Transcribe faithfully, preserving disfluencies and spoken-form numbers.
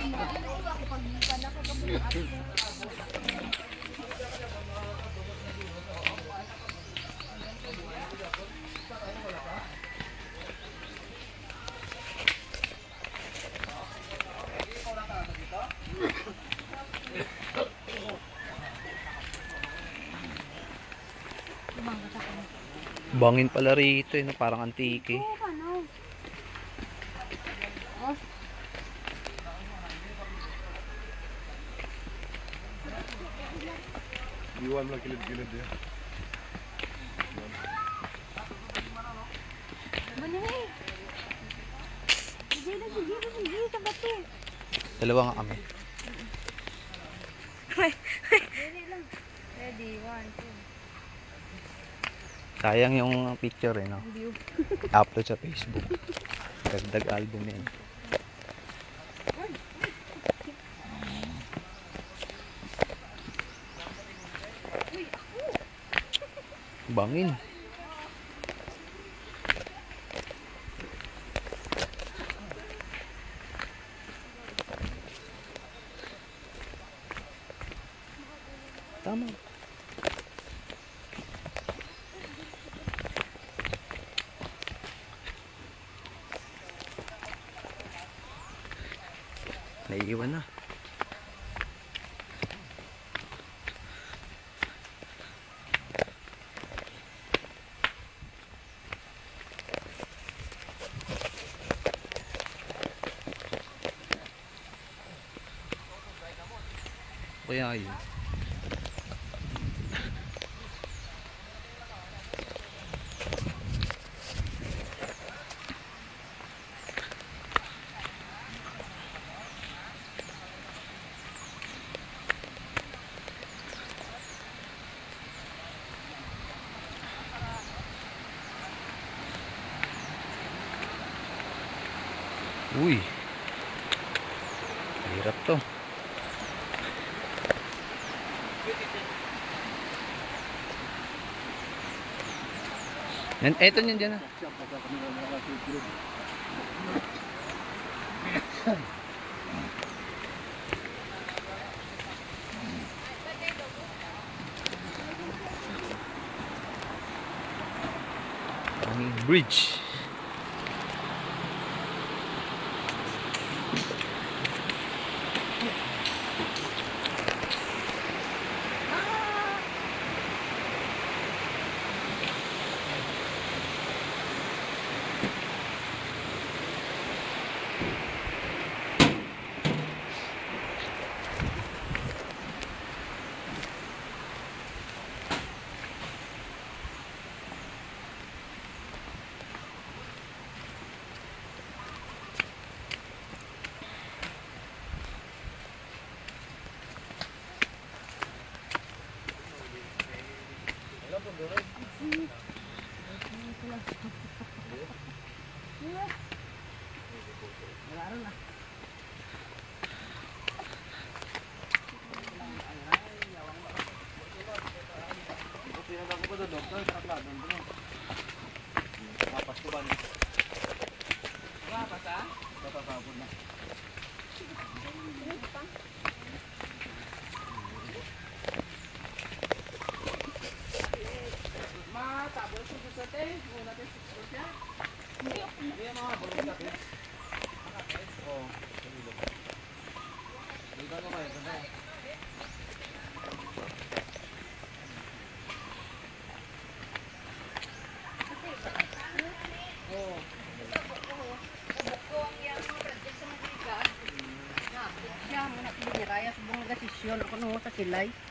Bangin pala rito eh, no? Parang antike. Iwan lang kilid-kilid ya. Dalawa nga kami. Ready, one, two. Sayang yung picture eh, no? Upload sa Facebook. Dagdag album yan. Bangin. Tama. Naiiwan na. Kaya yun. Uy, hirap to. Eto nyan dyan ah. Bridge. Kaya subong nga desisyon ako no sa silay.